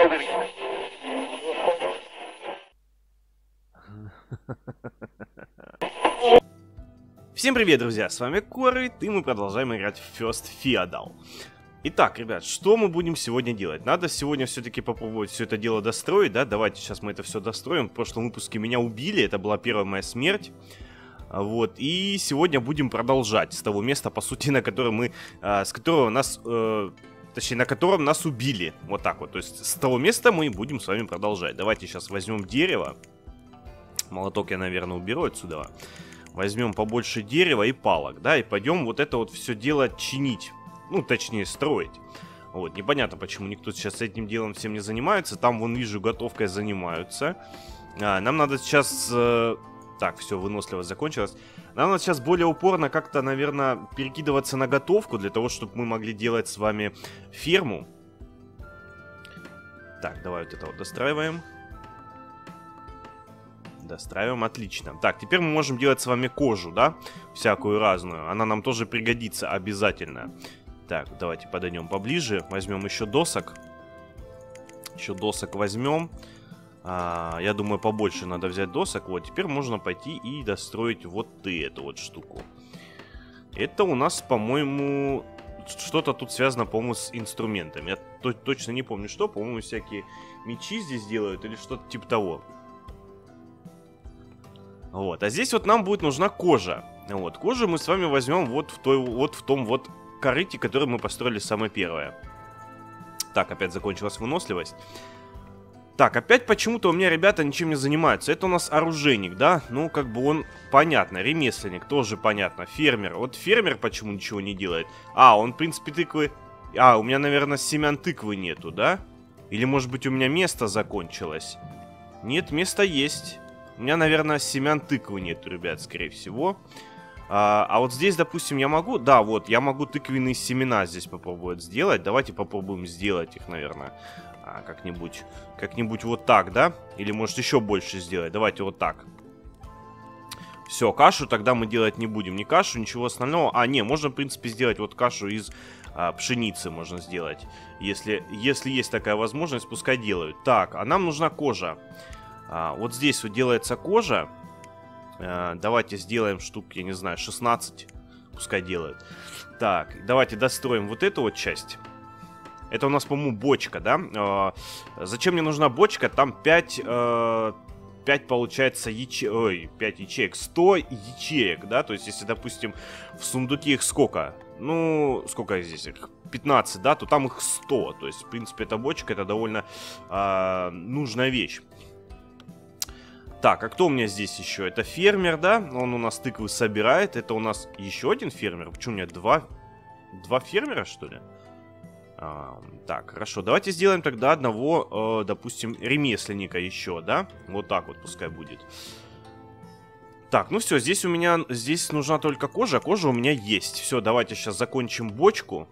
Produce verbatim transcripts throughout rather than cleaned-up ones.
Всем привет, друзья, с вами Корвит, и мы продолжаем играть в First Feudal. Итак, ребят, что мы будем сегодня делать? Надо сегодня все-таки попробовать все это дело достроить, да? Давайте сейчас мы это все достроим. В прошлом выпуске меня убили, это была первая моя смерть. Вот, и сегодня будем продолжать с того места, по сути, на котором мы, э, с которого нас, э, точнее, на котором нас убили. Вот так вот, то есть с того места мы будем с вами продолжать. Давайте сейчас возьмем дерево. Молоток я, наверное, уберу отсюда. Возьмем побольше дерева и палок, да, и пойдем вот это вот все дело чинить. Ну, точнее, строить. Вот, непонятно, почему никто сейчас этим делом всем не занимается. Там, вон, вижу, готовкой занимаются. А, нам надо сейчас... Э... Так, все, выносливость закончилась. Нам надо сейчас более упорно как-то, наверное, перекидываться на готовку, для того, чтобы мы могли делать с вами ферму. Так, давай вот это вот достраиваем. Достраиваем, отлично. Так, теперь мы можем делать с вами кожу, да? Всякую разную. Она нам тоже пригодится обязательно. Так, давайте подойдем поближе. Возьмем еще досок. Еще досок возьмем. А, я думаю, побольше надо взять досок. Вот, теперь можно пойти и достроить вот эту вот штуку. Это у нас, по-моему, что-то тут связано, по-моему, с инструментами. Я то точно не помню, что. По-моему, всякие мечи здесь делают или что-то типа того. Вот, а здесь вот нам будет нужна кожа. Вот, кожу мы с вами возьмем вот в, той, вот в том вот корыте, который мы построили самое первое. Так, опять закончилась выносливость. Так, опять почему-то у меня ребята ничем не занимаются. Это у нас оружейник, да? Ну, как бы он, понятно, ремесленник, тоже понятно. Фермер, вот фермер почему ничего не делает? А, он, в принципе, тыквы... А, у меня, наверное, семян тыквы нету, да? Или, может быть, у меня место закончилось? Нет, место есть. У меня, наверное, семян тыквы нету, ребят, скорее всего. А, а вот здесь, допустим, я могу... Да, вот, я могу тыквенные семена здесь попробовать сделать. Давайте попробуем сделать их, наверное, а, как-нибудь... Как-нибудь вот так, да? Или, может, еще больше сделать. Давайте вот так. Все, кашу тогда мы делать не будем. Не кашу, ничего остального. А, не, можно, в принципе, сделать вот кашу из а, пшеницы можно сделать. Если, если есть такая возможность, пускай делают. Так, а нам нужна кожа. А, вот здесь вот делается кожа. А, давайте сделаем штук, я не знаю, шестнадцать. Пускай делают. Так, давайте достроим вот эту вот часть. Это у нас, по-моему, бочка, да? А, зачем мне нужна бочка? Там пять, а, пять получается, ячеек. Ой, пять ячеек. сто ячеек, да? То есть, если, допустим, в сундуке их сколько? Ну, сколько здесь их? пятнадцать, да? То там их сто. То есть, в принципе, эта бочка, это довольно а, нужная вещь. Так, а кто у меня здесь еще? Это фермер, да? Он у нас тыквы собирает. Это у нас еще один фермер. Почему у меня два, два фермера, что ли? А, так, хорошо. Давайте сделаем тогда одного, э, допустим, ремесленника еще, да? Вот так вот пускай будет. Так, ну все, здесь у меня... Здесь нужна только кожа. Кожа у меня есть. Все, давайте сейчас закончим бочку.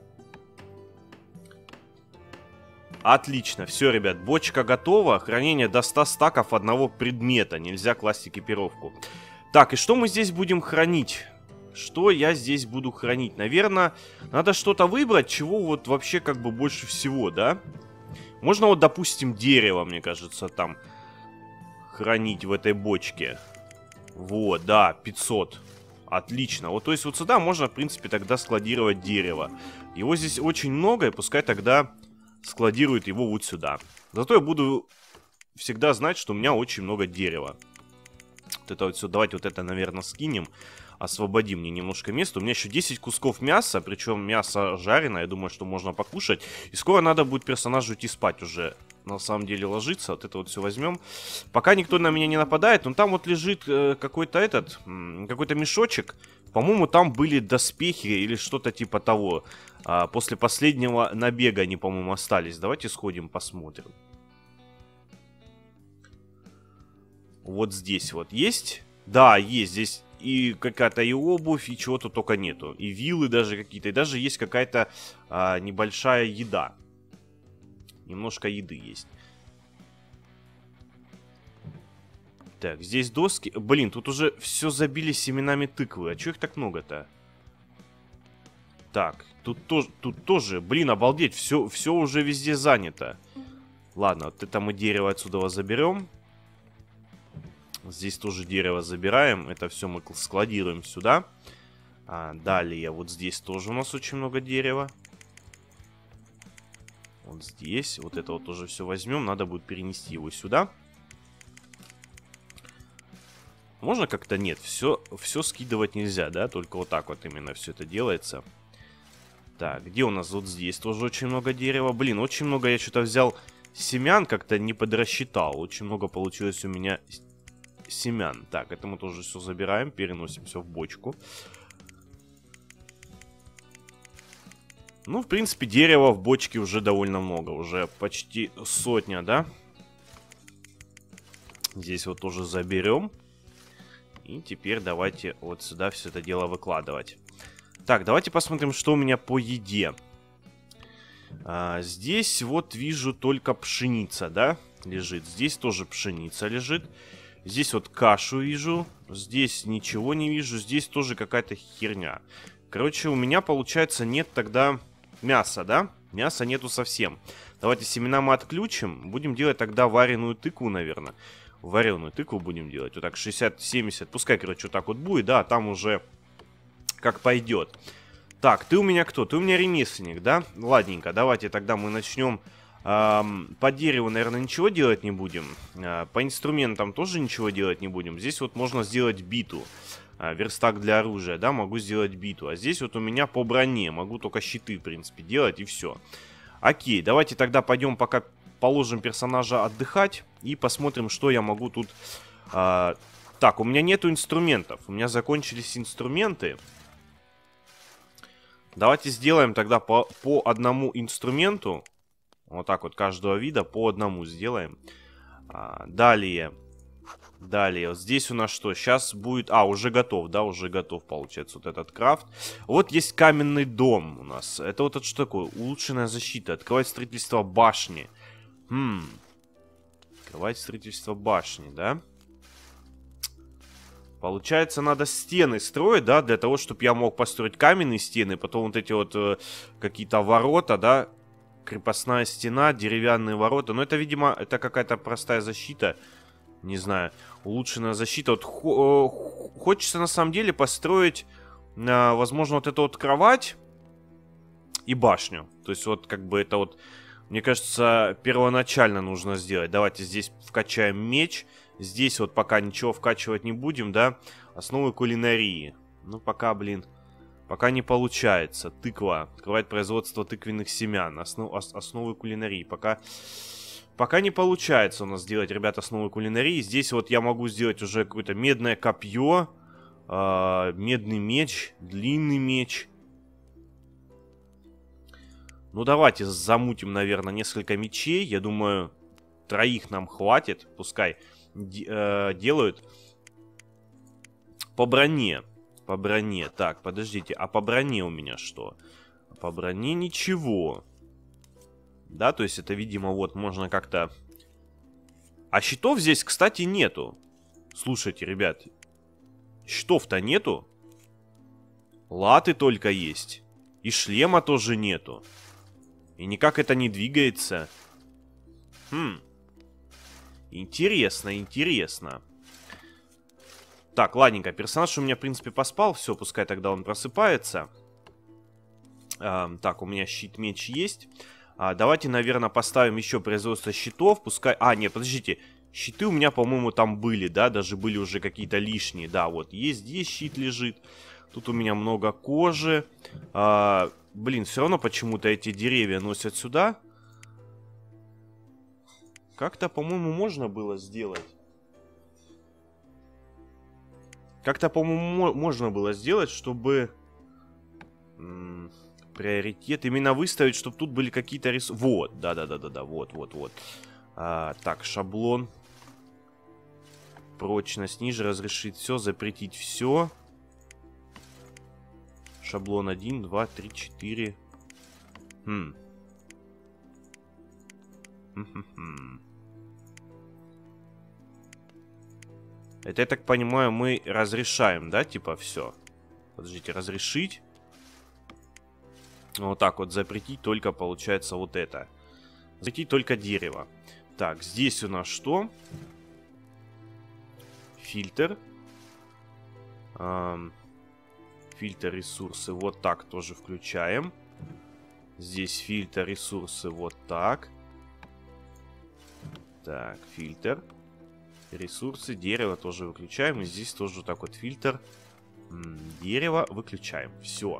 Отлично, все, ребят, бочка готова. Хранение до ста стаков одного предмета. Нельзя класть экипировку. Так, и что мы здесь будем хранить? Что я здесь буду хранить? Наверное, надо что-то выбрать, чего вот вообще как бы больше всего, да? Можно вот, допустим, дерево, мне кажется, там хранить в этой бочке. Вот, да, пятьсот. Отлично. Вот, то есть вот сюда можно, в принципе, тогда складировать дерево. Его здесь очень много, и пускай тогда... складирует его вот сюда. Зато я буду всегда знать, что у меня очень много дерева. Вот это вот все. Давайте вот это, наверное, скинем. Освободим мне немножко места. У меня еще десять кусков мяса. Причем мясо жареное. Я думаю, что можно покушать. И скоро надо будет персонажу идти спать уже. На самом деле ложиться. Вот это вот все возьмем. Пока никто на меня не нападает. Но там вот лежит э, какой-то этот... Какой-то мешочек. По-моему, там были доспехи или что-то типа того. А, после последнего набега они, по-моему, остались. Давайте сходим, посмотрим. Вот здесь вот есть? Да, есть. Здесь и какая-то и обувь, и чего-то только нету. И вилы даже какие-то. И даже есть какая-то а, небольшая еда. Немножко еды есть. Так, здесь доски. Блин, тут уже все забили семенами тыквы. А чё их так много-то? Так, тут тоже, тут тоже, блин, обалдеть, все, все уже везде занято. Ладно, вот это мы дерево отсюда заберем. Здесь тоже дерево забираем. Это все мы складируем сюда. А, далее, вот здесь тоже у нас очень много дерева. Вот здесь. Вот это вот тоже все возьмем. Надо будет перенести его сюда. Можно как-то? Нет, все, все скидывать нельзя, да? Только вот так вот именно все это делается. Так, где у нас? Вот здесь тоже очень много дерева. Блин, очень много я что-то взял семян, как-то не подрасчитал. Очень много получилось у меня семян. Так, это мы тоже все забираем, переносим все в бочку. Ну, в принципе, дерева в бочке уже довольно много. Уже почти сотня, да? Здесь вот тоже заберем. И теперь давайте вот сюда все это дело выкладывать. Так, давайте посмотрим, что у меня по еде. А, здесь вот вижу только пшеница, да, лежит. Здесь тоже пшеница лежит. Здесь вот кашу вижу. Здесь ничего не вижу. Здесь тоже какая-то херня. Короче, у меня, получается, нет тогда мяса, да? Мяса нету совсем. Давайте семена мы отключим. Будем делать тогда вареную тыкву, наверное. Вареную тыкву будем делать. Вот так, шестьдесят-семьдесят. Пускай, короче, вот так вот будет, да, там уже как пойдет. Так, ты у меня кто? Ты у меня ремесленник, да? Ладненько, давайте тогда мы начнем. Эм, по дереву, наверное, ничего делать не будем. Э, по инструментам тоже ничего делать не будем. Здесь вот можно сделать биту. Э, верстак для оружия, да, могу сделать биту. А здесь вот у меня по броне. Могу только щиты, в принципе, делать и все. Окей, давайте тогда пойдем пока положим персонажа отдыхать. И посмотрим, что я могу тут... Э, так, у меня нету инструментов. У меня закончились инструменты. Давайте сделаем тогда по, по одному инструменту. Вот так вот каждого вида по одному сделаем. А, далее. Далее. Вот здесь у нас что? Сейчас будет... А, уже готов, да? Уже готов, получается, вот этот крафт. Вот есть каменный дом у нас. Это вот это что такое? Улучшенная защита. Открывать строительство башни. Хм. Открывать строительство башни, да? Получается, надо стены строить, да? Для того, чтобы я мог построить каменные стены. Потом вот эти вот э, какие-то ворота, да? Крепостная стена, деревянные ворота. Но это, видимо, это какая-то простая защита. Не знаю. Улучшенная защита. Вот хо хочется, на самом деле, построить, э, возможно, вот эту вот кровать и башню. То есть, вот, как бы, это вот, мне кажется, первоначально нужно сделать. Давайте здесь вкачаем меч. Здесь вот пока ничего вкачивать не будем, да? Основы кулинарии. Ну, пока, блин... Пока не получается. Тыква. Открывать производство тыквенных семян. Основ, ос, основы кулинарии. Пока, пока не получается у нас сделать, ребята, основы кулинарии. Здесь вот я могу сделать уже какое-то медное копье. Э, медный меч. Длинный меч. Ну, давайте замутим, наверное, несколько мечей. Я думаю, троих нам хватит. Пускай де, э, делают. По броне. По броне. Так, подождите. А по броне у меня что? По броне ничего. Да, то есть это, видимо, вот можно как-то... А щитов здесь, кстати, нету. Слушайте, ребят. Щитов-то нету. Латы только есть. И шлема тоже нету. И никак это не двигается. Хм. Интересно, интересно. Так, ладненько, персонаж у меня, в принципе, поспал. Все, пускай тогда он просыпается. А, так, у меня щит-меч есть. А, давайте, наверное, поставим еще производство щитов. Пускай... А, нет, подождите. Щиты у меня, по-моему, там были, да? Даже были уже какие-то лишние. Да, вот, есть здесь щит лежит. Тут у меня много кожи. А, блин, все равно почему-то эти деревья носят сюда. Как-то, по-моему, можно было сделать. Как-то, по-моему, можно было сделать, чтобы м- приоритет именно выставить, чтобы тут были какие-то рисунки. Вот, да-да-да-да-да, вот-вот-вот. А, так, шаблон. Прочность ниже, разрешить все, запретить все. Шаблон один, два, три, четыре. Хм. Хм-хм-хм. Это, я так понимаю, мы разрешаем, да, типа, все. Подождите, разрешить. Вот так вот запретить только, получается, вот это. Зайти только дерево. Так, здесь у нас что? Фильтр. Эм, фильтр ресурсы. Вот так тоже включаем. Здесь фильтр ресурсы. Вот так. Так, фильтр. Ресурсы. Дерево тоже выключаем. И здесь тоже вот так вот фильтр. М, дерево выключаем. Все.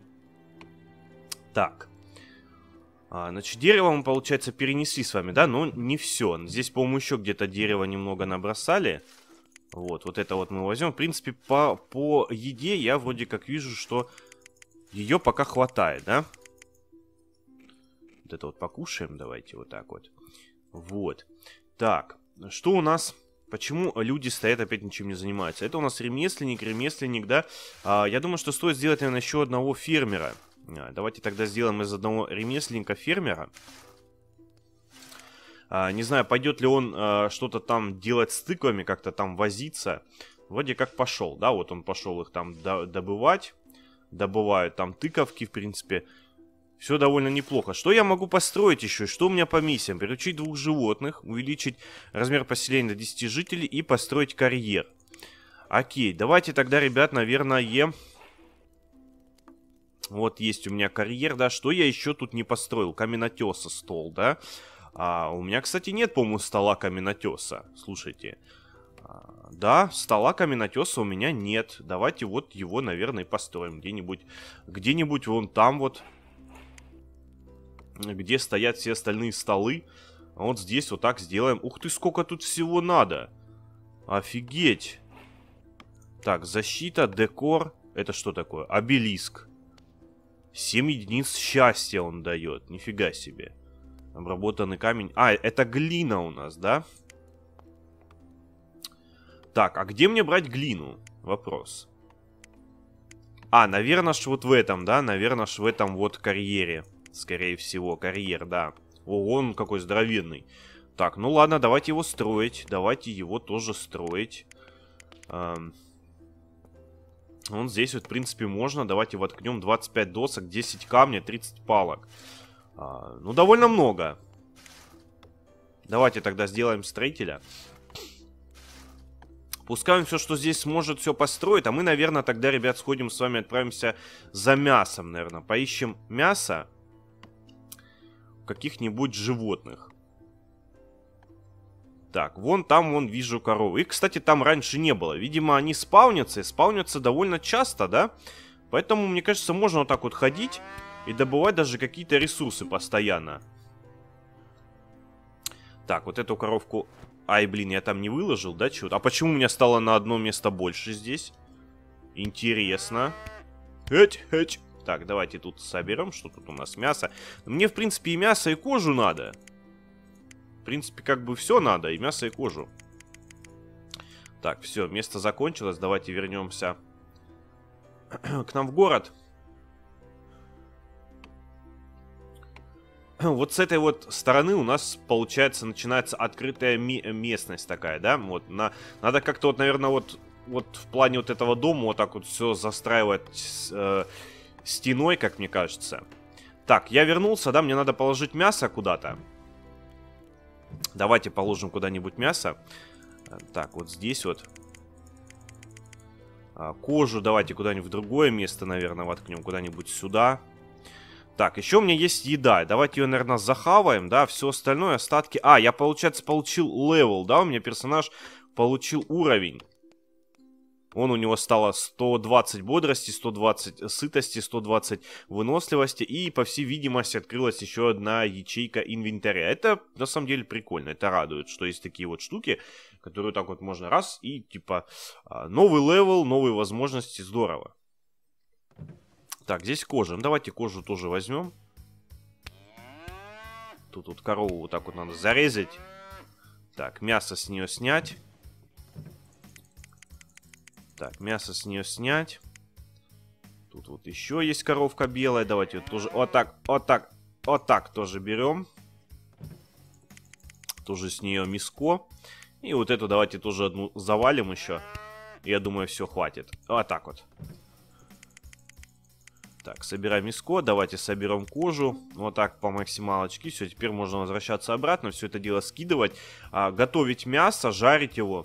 Так. А, значит, дерево мы, получается, перенесли с вами, да? Но не все. Здесь, по-моему, еще где-то дерево немного набросали. Вот, вот это вот мы возьмем. В принципе, по, по еде я вроде как вижу, что ее пока хватает, да? Вот это вот покушаем, давайте вот так вот. Вот. Так, что у нас... Почему люди стоят, опять ничем не занимаются? Это у нас ремесленник, ремесленник, да? А, я думаю, что стоит сделать, наверное, еще одного фермера. А, давайте тогда сделаем из одного ремесленника фермера. А, не знаю, пойдет ли он а, что-то там делать с тыквами, как-то там возиться. Вроде как пошел, да? Вот он пошел их там до добывать. Добывают там тыковки, в принципе. Все довольно неплохо. Что я могу построить еще? Что у меня по миссиям? Приручить двух животных, увеличить размер поселения до десяти жителей и построить карьер. Окей, давайте тогда, ребят, наверное... Вот есть у меня карьер, да. Что я еще тут не построил? Каменотеса стол, да. А, у меня, кстати, нет, по-моему, стола каменотеса. Слушайте. А, да, стола каменотеса у меня нет. Давайте вот его, наверное, построим. Где-нибудь, где-нибудь вон там вот... Где стоят все остальные столы. А вот здесь вот так сделаем. Ух ты, сколько тут всего надо. Офигеть. Так, защита, декор. Это что такое? Обелиск. семь единиц счастья он дает. Нифига себе. Обработанный камень. А, это глина у нас, да? Так, а где мне брать глину? Вопрос. А, наверное, ж вот в этом, да? Наверное, ж в этом вот карьере. Скорее всего, карьер, да. О, он какой здоровенный. Так, ну ладно, давайте его строить. Давайте его тоже строить. Эм... Он здесь вот, в принципе, можно. Давайте воткнем двадцать пять досок, десять камня, тридцать палок. А, ну, довольно много. Давайте тогда сделаем строителя. Пускай он все, что здесь сможет, все построить. А мы, наверное, тогда, ребят, сходим с вами, отправимся за мясом, наверное. Поищем мясо каких-нибудь животных. Так, вон там, вон вижу коровы. И, кстати, там раньше не было. Видимо, они спаунятся, и спаунятся довольно часто, да? Поэтому, мне кажется, можно вот так вот ходить и добывать даже какие-то ресурсы постоянно. Так, вот эту коровку... Ай, блин, я там не выложил, да, чего-то? А почему у меня стало на одно место больше здесь? Интересно. Эть, эть. Так, давайте тут соберем, что тут у нас мясо. Мне, в принципе, и мясо, и кожу надо. В принципе, как бы все надо, и мясо, и кожу. Так, все, место закончилось. Давайте вернемся к нам в город. Вот с этой вот стороны у нас, получается, начинается открытая местность такая, да? Вот, на... надо как-то вот, наверное, вот, вот в плане вот этого дома вот так вот все застраивать... Э... стеной, как мне кажется. Так, я вернулся, да, мне надо положить мясо куда-то. Давайте положим куда-нибудь мясо. Так, вот здесь вот. Кожу давайте куда-нибудь в другое место, наверное, воткнем. Куда-нибудь сюда. Так, еще у меня есть еда. Давайте ее, наверное, захаваем, да, все остальное, остатки... А, я, получается, получил левел, да, у меня персонаж получил уровень. Он у него стало сто двадцать бодрости, сто двадцать сытости, сто двадцать выносливости. И, по всей видимости, открылась еще одна ячейка инвентаря. Это, на самом деле, прикольно. Это радует, что есть такие вот штуки, которые так вот можно раз и, типа, новый левел, новые возможности. Здорово. Так, здесь кожа. Ну, давайте кожу тоже возьмем. Тут вот корову вот так вот надо зарезать. Так, мясо с нее снять. Так, мясо с нее снять. Тут вот еще есть коровка белая. Давайте вот тоже вот так, вот так, вот так тоже берем. Тоже с нее миско. И вот эту давайте тоже одну завалим еще. Я думаю, все хватит. Вот так вот. Так, собираем мяско, давайте соберем кожу. Вот так по максималочке. Все, теперь можно возвращаться обратно, все это дело скидывать. А, готовить мясо, жарить его.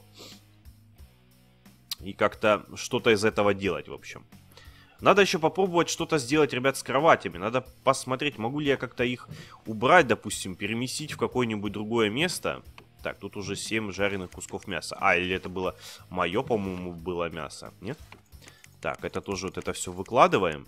И как-то что-то из этого делать, в общем. Надо еще попробовать что-то сделать, ребят, с кроватями. Надо посмотреть, могу ли я как-то их убрать, допустим, переместить в какое-нибудь другое место. Так, тут уже семь жареных кусков мяса. А, или это было мое, по-моему, было мясо. Нет? Так, это тоже вот это все выкладываем.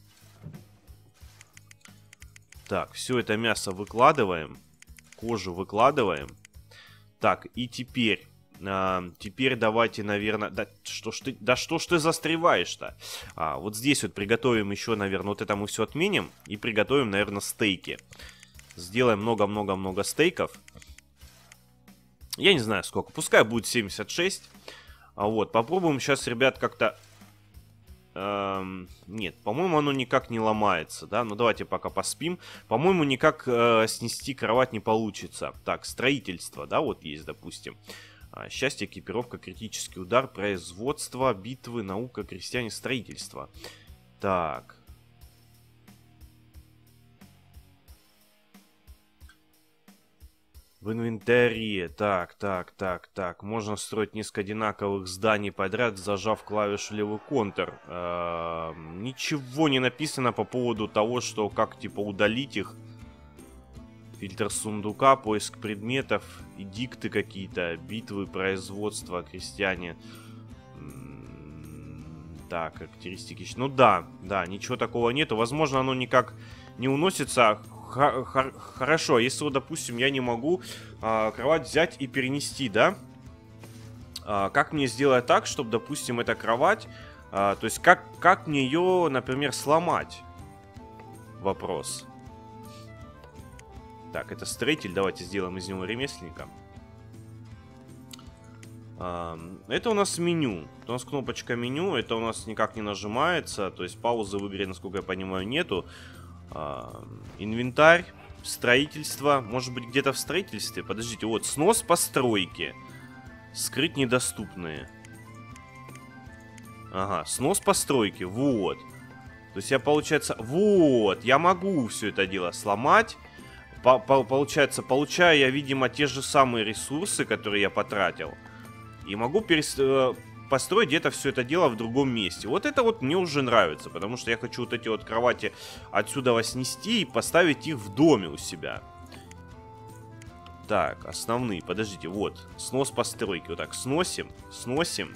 Так, все это мясо выкладываем. Кожу выкладываем. Так, и теперь... А, теперь давайте, наверное... Да что ж ты, да что ж ты застреваешь-то? А, вот здесь вот приготовим еще, наверное, вот это мы все отменим. И приготовим, наверное, стейки. Сделаем много-много-много стейков. Я не знаю сколько. Пускай будет семьдесят шесть. А вот, попробуем сейчас, ребят, как-то... Эм, нет, по-моему, оно никак не ломается, да? Ну, давайте пока поспим. По-моему, никак э, снести кровать не получится. Так, строительство, да, вот есть, допустим. А, счастье, экипировка, критический удар, производство, битвы, наука, крестьяне, строительство. Так. В инвентаре. Так, так, так, так. Можно строить несколько одинаковых зданий подряд, зажав клавишу левый контр. Э-э- ничего не написано по поводу того, что как, типа, удалить их. Фильтр сундука, поиск предметов, эдикты какие-то, битвы, производство, крестьяне. Так, характеристики. Ну да, да, ничего такого нету. Возможно, оно никак не уносится. Х- х- хорошо, если, вот, допустим, я не могу а, кровать взять и перенести, да? А, как мне сделать так, чтобы, допустим, эта кровать... А, то есть, как, как мне ее, например, сломать? Вопрос. Так, это строитель. Давайте сделаем из него ремесленника. А, это у нас меню. Это у нас кнопочка меню. Это у нас никак не нажимается. То есть, паузы в игре, насколько я понимаю, нету. А, инвентарь, строительство. Может быть, где-то в строительстве. Подождите, вот, снос постройки. Скрыть недоступные. Ага, снос постройки, вот. То есть я, получается, вот, я могу все это дело сломать. По -по Получается, получаю я, видимо, те же самые ресурсы, которые я потратил. И могу перес... построить где-то все это дело в другом месте. Вот это вот мне уже нравится, потому что я хочу вот эти вот кровати отсюда снести и поставить их в доме у себя. Так, основные, подождите, вот, снос постройки, вот так, сносим, сносим.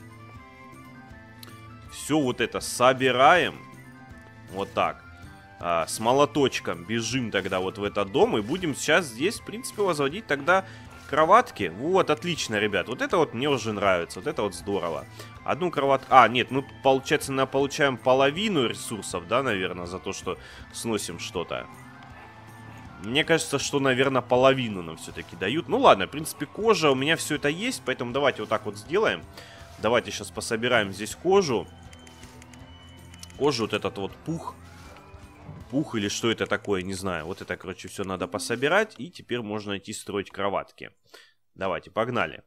Все вот это собираем, вот так, а, с молоточком бежим тогда вот в этот дом и будем сейчас здесь, в принципе, возводить тогда... Кроватки? Вот, отлично, ребят. Вот это вот мне уже нравится. Вот это вот здорово. Одну кроватку... А, нет, мы, получается, на получаем половину ресурсов, да, наверное, за то, что сносим что-то. Мне кажется, что, наверное, половину нам все-таки дают. Ну, ладно, в принципе, кожа у меня все это есть, поэтому давайте вот так вот сделаем. Давайте сейчас пособираем здесь кожу. Кожу, вот этот вот пух. Пух или что это такое, не знаю. Вот это, короче, все надо пособирать. И теперь можно идти строить кроватки. Давайте, погнали.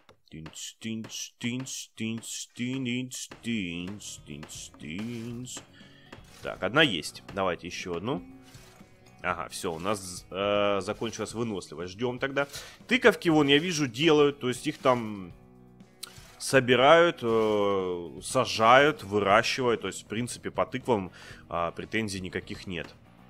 Так, одна есть. Давайте еще одну. Ага, все, у нас э, закончилась выносливость. Ждем тогда. Тыковки, вон, я вижу, делают. То есть их там... собирают, э, сажают, выращивают. То есть, в принципе, по тыквам э, претензий никаких нет.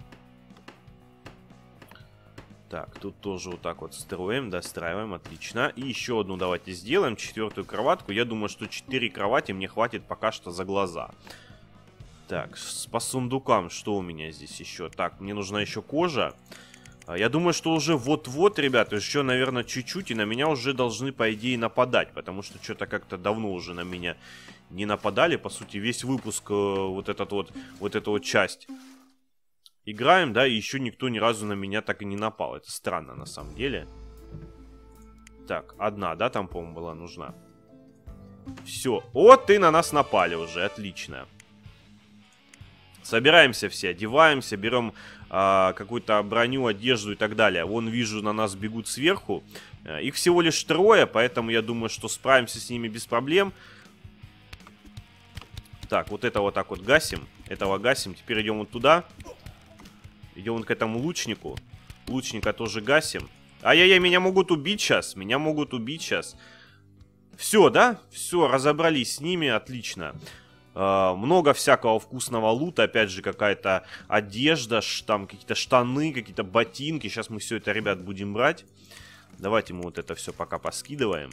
Так, тут тоже вот так вот строим, достраиваем, отлично. И еще одну давайте сделаем, четвертую кроватку. Я думаю, что четыре кровати мне хватит пока что за глаза. Так, по сундукам, что у меня здесь еще? Так, мне нужна еще кожа. Я думаю, что уже вот-вот, ребята, еще, наверное, чуть-чуть, и на меня уже должны, по идее, нападать. Потому что что-то как-то давно уже на меня не нападали. По сути, весь выпуск, вот этот вот, вот эту вот часть играем, да, и еще никто ни разу на меня так и не напал. Это странно, на самом деле. Так, одна, да, там, по-моему, была нужна. Все. Вот и на нас напали уже, отлично. Собираемся все, одеваемся, берем а, какую-то броню, одежду и так далее. Вон, вижу, на нас бегут сверху. Их всего лишь трое, поэтому я думаю, что справимся с ними без проблем. Так, вот это вот так вот гасим. Этого гасим. Теперь идем вот туда. Идем вот к этому лучнику. Лучника тоже гасим. Ай-яй-яй, меня могут убить сейчас. Меня могут убить сейчас. Все, да? Все, разобрались с ними. Отлично. Uh, много всякого вкусного лута. Опять же, какая-то одежда, там какие-то штаны, какие-то ботинки. Сейчас мы все это, ребят, будем брать. Давайте мы вот это все пока поскидываем.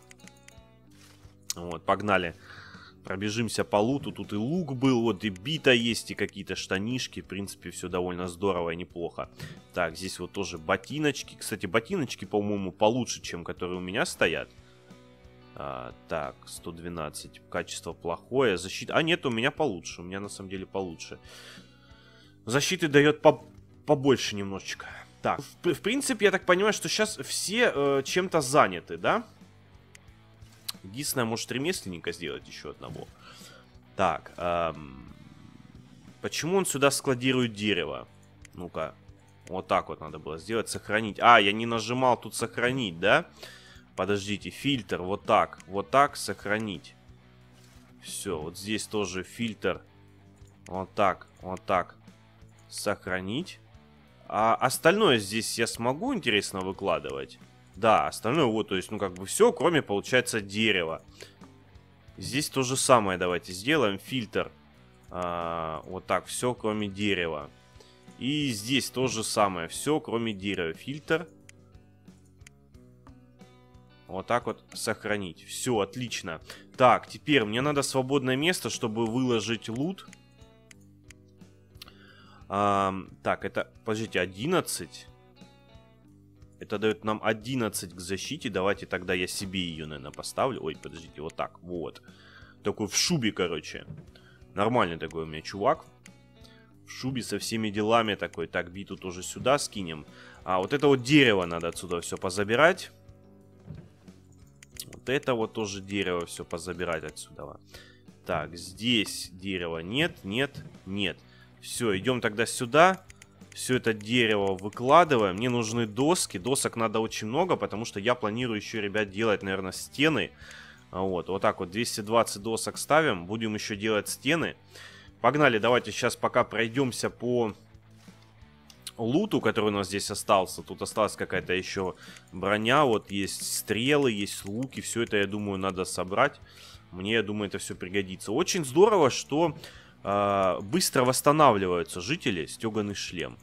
Вот, погнали. Пробежимся по луту. Тут и лук был, вот и бита есть, и какие-то штанишки. В принципе, все довольно здорово и неплохо. Так, здесь вот тоже ботиночки. Кстати, ботиночки, по-моему, получше, чем которые у меня стоят. А, так, сто двенадцать. Качество плохое. Защита... А, нет, у меня получше. У меня на самом деле получше. Защиты дает по... побольше немножечко. Так, в, в принципе, я так понимаю, что сейчас все э, чем-то заняты, да? Единственное, может, ремесленника сделать еще одного. Так, эм... почему он сюда складирует дерево? Ну-ка, вот так вот надо было сделать. Сохранить. А, я не нажимал тут сохранить, да? Подождите, фильтр, вот так, вот так, сохранить. Все, вот здесь тоже фильтр. Вот так, вот так. Сохранить. А остальное здесь я смогу, интересно, выкладывать? Да, остальное вот, то есть, ну, как бы все, кроме, получается, дерева. Здесь то же самое давайте сделаем. Фильтр. А, вот так, все, кроме дерева. И здесь то же самое, все, кроме дерева. Фильтр. Вот так вот сохранить. Все, отлично. Так, теперь мне надо свободное место, чтобы выложить лут. А, так, это, подождите, одиннадцать. Это дает нам одиннадцать к защите. Давайте тогда я себе ее, наверное, поставлю. Ой, подождите, вот так, вот. Такой в шубе, короче. Нормальный такой у меня чувак. В шубе со всеми делами такой. Так, биту тоже сюда скинем. А вот это вот дерево надо отсюда все позабирать. Вот это вот тоже дерево все позабирать отсюда. Так, здесь дерева нет, нет, нет. Все, идем тогда сюда. Все это дерево выкладываем. Мне нужны доски. Досок надо очень много, потому что я планирую еще, ребят, делать, наверное, стены. Вот, вот так вот двести двадцать досок ставим. Будем еще делать стены. Погнали, давайте сейчас пока пройдемся по луту, который у нас здесь остался. Тут осталась какая-то еще броня. Вот есть стрелы, есть луки. Все это, я думаю, надо собрать. Мне, я думаю, это все пригодится. Очень здорово, что э, быстро восстанавливаются жители. Стеганый шлем.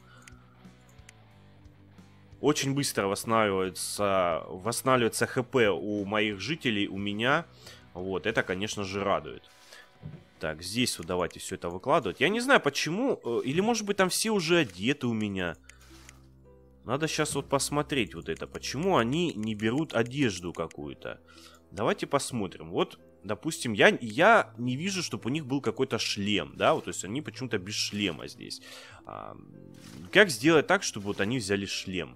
Очень быстро восстанавливается, восстанавливается хп у моих жителей, у меня. Вот, это, конечно же, радует. Так, здесь вот давайте все это выкладывать. Я не знаю, почему. Или, может быть, там все уже одеты у меня. Надо сейчас вот посмотреть вот это. Почему они не берут одежду какую-то? Давайте посмотрим. Вот, допустим, я, я не вижу, чтобы у них был какой-то шлем, да? Вот, то есть они почему-то без шлема здесь. А, как сделать так, чтобы вот они взяли шлем?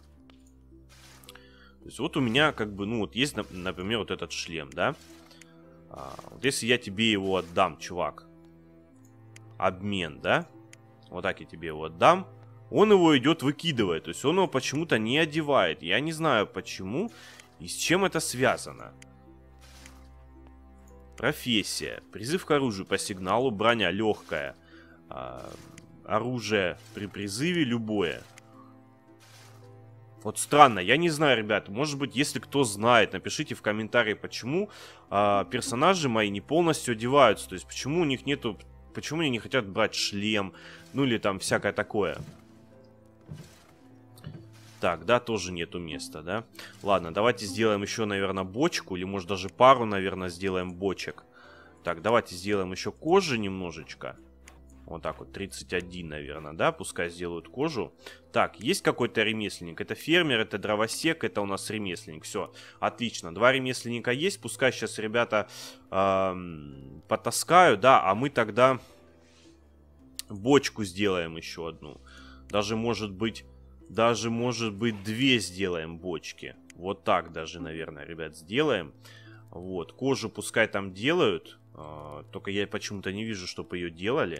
То есть вот у меня как бы, ну вот есть, например, вот этот шлем, да? А, вот если я тебе его отдам, чувак. Обмен, да? Вот так я тебе его отдам. Он его идет выкидывает. То есть он его почему-то не одевает. Я не знаю почему и с чем это связано. Профессия. Призыв к оружию по сигналу. Броня легкая. А, оружие при призыве любое. Вот странно, я не знаю, ребят, может быть, если кто знает, напишите в комментарии, почему э, персонажи мои не полностью одеваются, то есть почему у них нету, почему они не хотят брать шлем, ну или там всякое такое. Так, да, тоже нету места, да. Ладно, давайте сделаем еще, наверное, бочку, или может даже пару, наверное, сделаем бочек. Так, давайте сделаем еще кожи немножечко. Вот так вот, тридцать один, наверное, да, пускай сделают кожу. Так, есть какой-то ремесленник? Это фермер, это дровосек, это у нас ремесленник. Все, отлично, два ремесленника есть. Пускай сейчас ребята эм, потаскают, да, а мы тогда бочку сделаем еще одну. Даже может быть, даже может быть две сделаем бочки. Вот так даже, наверное, ребят, сделаем. Вот, кожу пускай там делают. Э, только я почему-то не вижу, чтобы ее делали.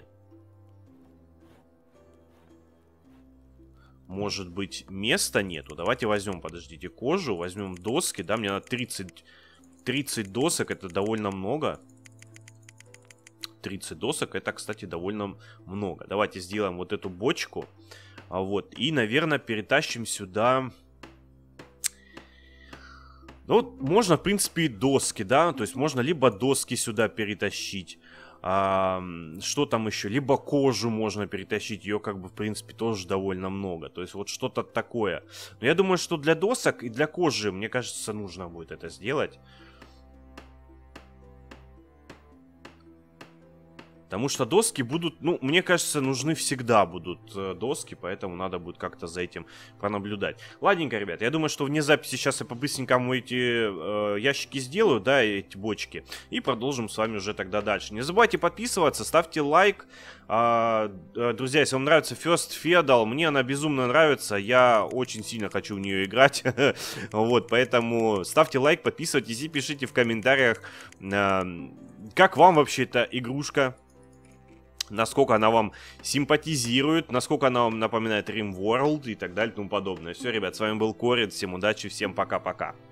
Может быть, места нету. Давайте возьмем, подождите, кожу. Возьмем доски, да, мне надо тридцать, тридцать досок. Это довольно много. тридцать досок. Это, кстати, довольно много. Давайте сделаем вот эту бочку. А вот. И, наверное, перетащим сюда... Ну, вот можно, в принципе, и доски, да? То есть можно либо доски сюда перетащить. А, что там еще? Либо кожу можно перетащить. Ее, как бы, в принципе, тоже довольно много. То есть вот что-то такое. Но я думаю, что для досок и для кожи, мне кажется, нужно будет это сделать. Потому что доски будут, ну, мне кажется, нужны всегда будут э, доски, поэтому надо будет как-то за этим пронаблюдать. Ладненько, ребят, я думаю, что вне записи сейчас я по-быстренькому эти э, ящики сделаю, да, эти бочки, и продолжим с вами уже тогда дальше. Не забывайте подписываться, ставьте лайк. Э, э, друзья, если вам нравится First Feudal, мне она безумно нравится, я очень сильно хочу в нее играть, вот, поэтому ставьте лайк, подписывайтесь и пишите в комментариях, э, как вам вообще эта игрушка. Насколько она вам симпатизирует, насколько она вам напоминает RimWorld и так далее и тому подобное. Все, ребят, с вами был Корин, всем удачи, всем пока-пока.